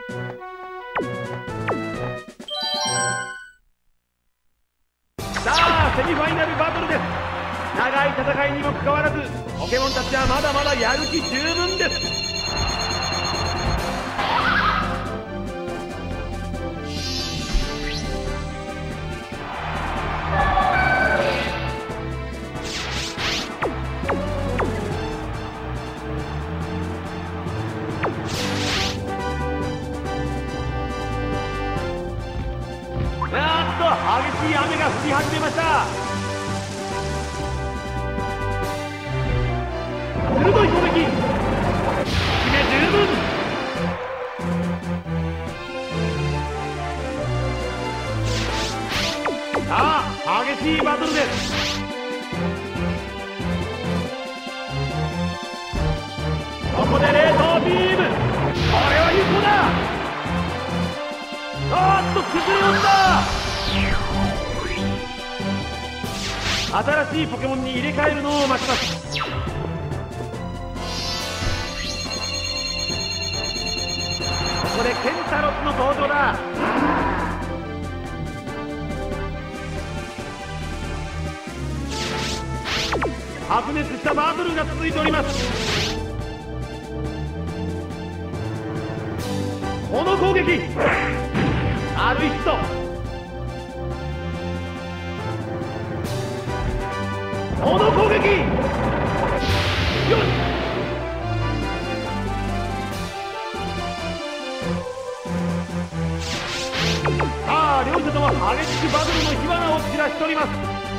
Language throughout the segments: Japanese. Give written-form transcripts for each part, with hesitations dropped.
さあセミファイナルバトルです。長い戦いにもかかわらずポケモンたちはまだまだやる気十分です。激しい雨が降り始めました。鋭い攻撃、決め十分。さあ激しいバトルです。ここで冷凍ビーム、これは有効だ。崩れ落ちた。新しいポケモンに入れ替えるのを待ちます。ここでケンタロスの登場だ。白熱したバトルが続いております。この攻撃、あるヒット。この攻撃、よし。さあ両者とも激しくバトルの火花を散らしております。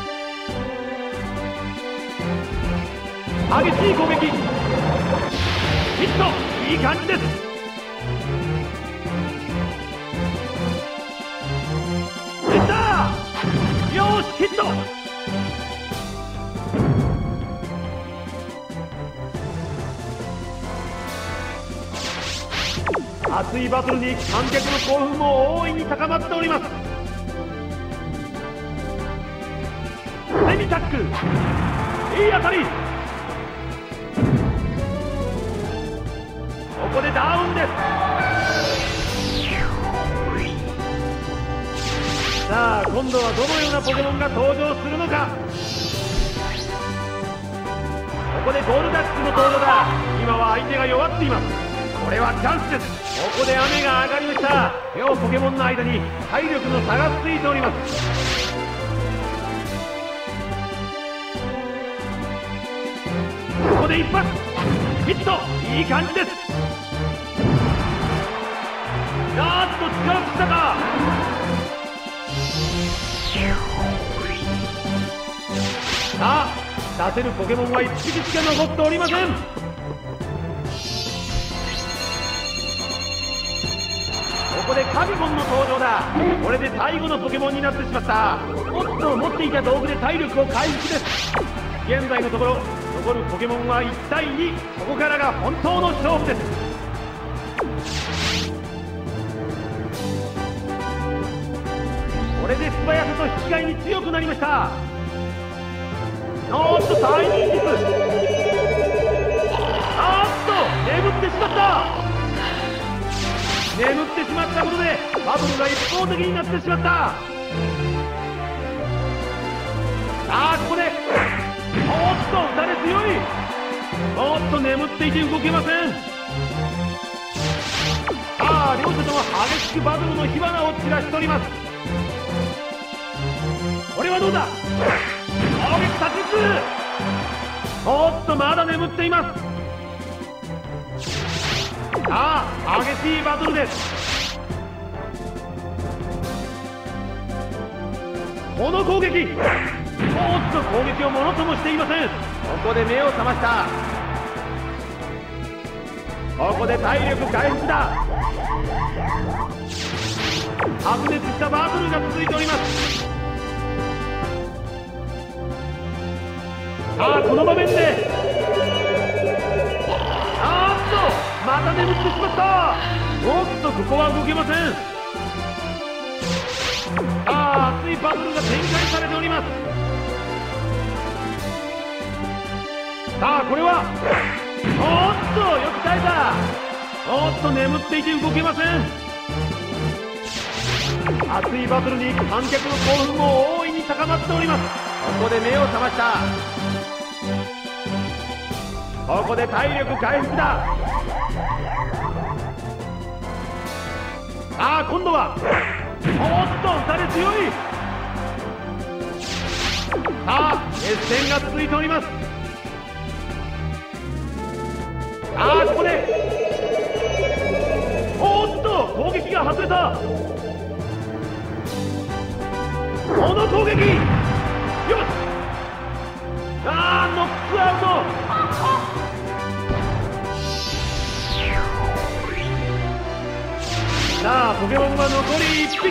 激しい攻撃、ヒット、いい感じです。いったー、よしヒット。熱いバトルに観客の興奮も大いに高まっております。セミタック、いい当たり。ここでダウンです。さあ今度はどのようなポケモンが登場するのか。ここでゴールダックの登場だ。今は相手が弱っています。これはチャンスです。ここで雨が上がりました。両ポケモンの間に体力の差がついております。ここで一発ヒット、いい感じです。力尽きたか。さあ出せるポケモンは1匹しか残っておりません。ここでカビゴンの登場だ。これで最後のポケモンになってしまった。おっと持っていた道具で体力を回復です。現在のところ残るポケモンは1対2。ここからが本当の勝負です。これで素早さと引き換えに強くなりました。おっと大人気。眠ってしまった。眠ってしまったことでバトルが一方的になってしまった。さあここでおっと打たれ強い。おっと眠っていて動けません。さあ両者とも激しくバトルの火花を散らしております。これはどうだ。攻撃殺術。おっとまだ眠っています。さあ激しいバトルです。この攻撃、おっと攻撃をものともしていません。ここで目を覚ました。ここで体力回復だ。白熱したバトルが続いております。さあこの場面でまた眠ってしまった。おっとここは動けません。さあ熱いバトルが展開されております。さあこれはおっとよく耐えた。 おっと眠っていて動けません。熱いバトルに観客の興奮も大いに高まっております。ここで目を覚ました。ここで体力回復だ。さあ今度はおっと打たれ強い。さあ熱戦が続いております。さあここでおっと攻撃が外れた。この攻撃よし。あーノックアウト。さあポケモンは残り1匹。こ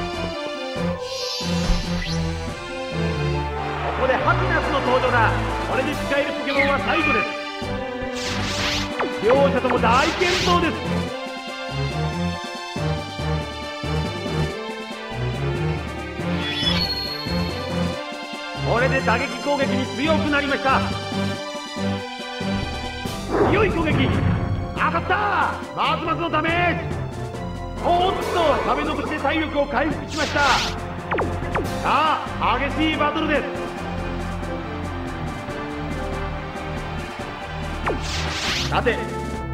こでハピナスの登場だ。これで使えるポケモンは最後です。両者とも大健闘です。これで打撃攻撃に強くなりました。強い攻撃当たった。まずまずのダメージ。おっと壁の口で体力を回復しました。さあ激しいバトルです。さて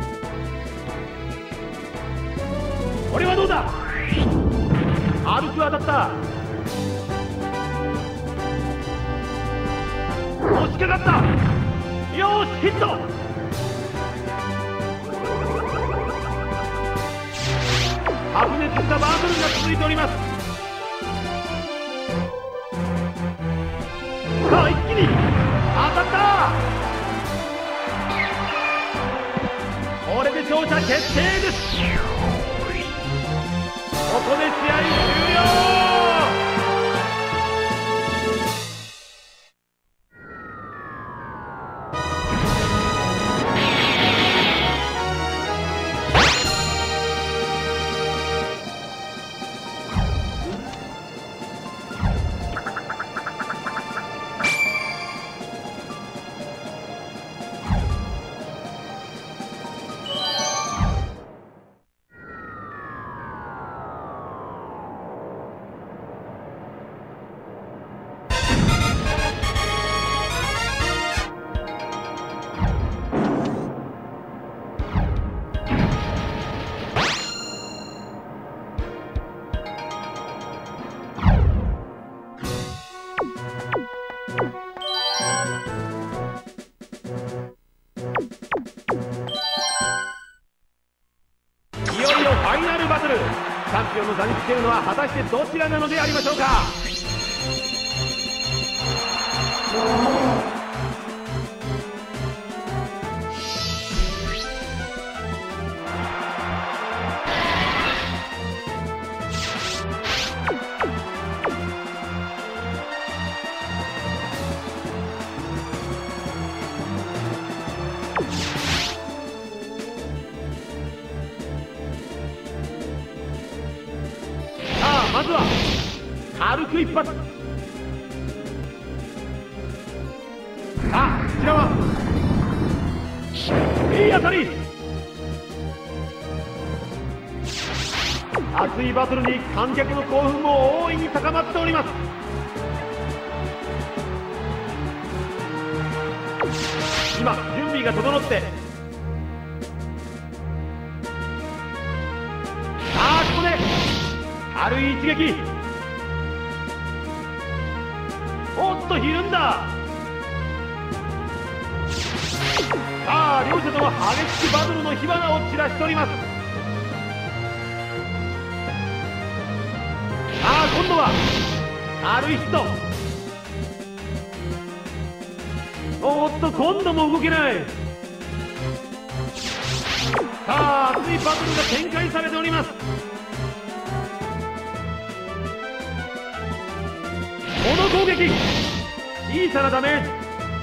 これはどうだ。軽く当たった。押しかかった。よしヒット。白熱したバトルが続いております。さあ一気に当たった。これで勝者決定です。ここで試合終了。チャンピオンの座につけるのは果たしてどちらなのでありましょうか。まずは軽く一発。さあこちらはいい当たり。熱いバトルに観客の興奮も大いに高まっております。今準備が整って、さあここで軽い一撃。おっとひるんだ。さあ両者とも激しくバトルの火花を散らしております。さあ今度は軽いヒット。おっと今度も動けない。さあ熱いバトルが展開されております。この攻撃小さなダメージ。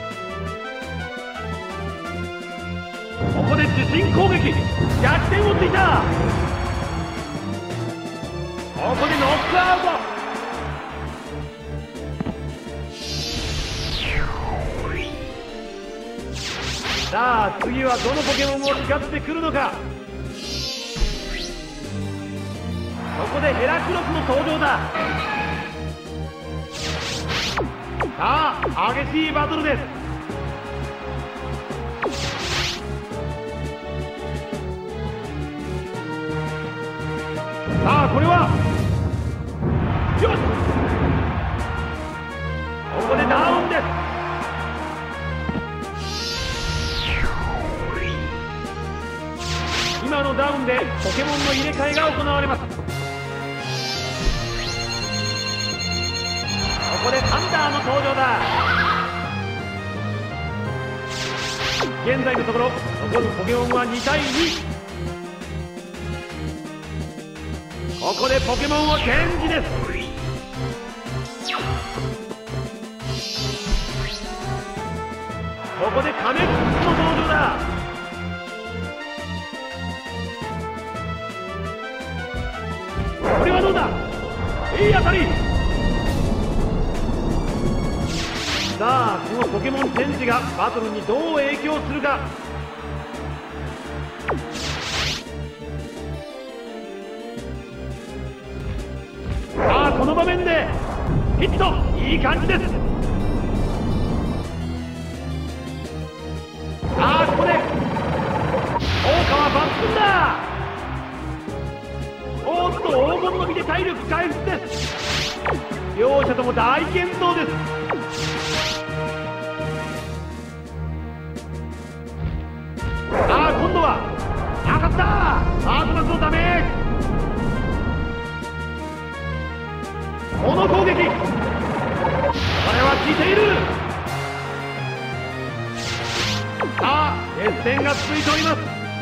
ここで自信攻撃。逆転をついた。ここでノックアウト。さあ次はどのポケモンを使ってくるのか。 こでヘラクロスの登場だ。さあ激しいバトルです。さあこれはよし、ここでダウンです。今のダウンでポケモンの入れ替えが行われます。ここでサンダーの登場だ。現在のところ残るポケモンは2対2。ここでポケモンをチェンジです。ここでカメックスの登場だ。これはどうだ、いい当たり。さあこのポケモンチェンジがバトルにどう影響するか。さあこの場面でヒット、いい感じです。さあここで効果は抜群だ。おっと黄金の実で体力回復です。両者とも大健闘です。さあ今度は当たった。アートマスのダメージ。この攻撃、これは効いている。さあ熱戦が続いております。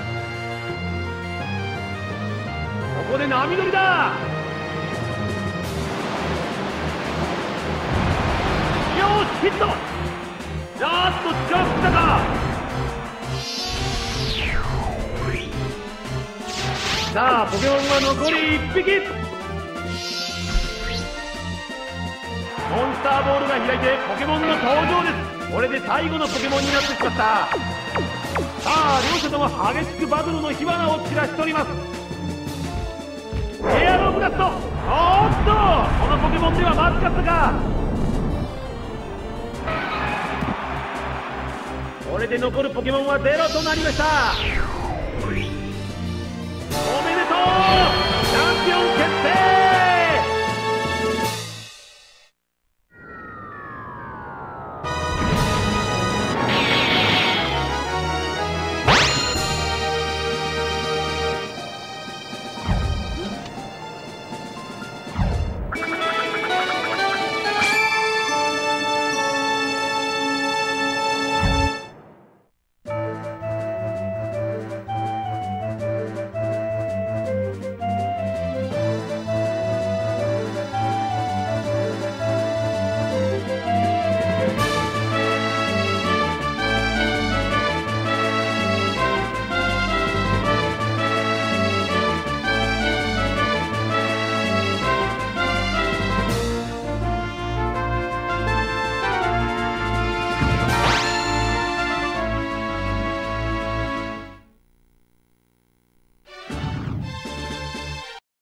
ここで波乗りだ。よしヒット。ラスト近づいたか。さあポケモンは残り1匹。モンスターボールが開いてポケモンの登場です。これで最後のポケモンになってしまった。さあ両者とも激しくバトルの火花を散らしております。エアロブラスト。おっとこのポケモンではまずかったか。これで残るポケモンはゼロとなりました。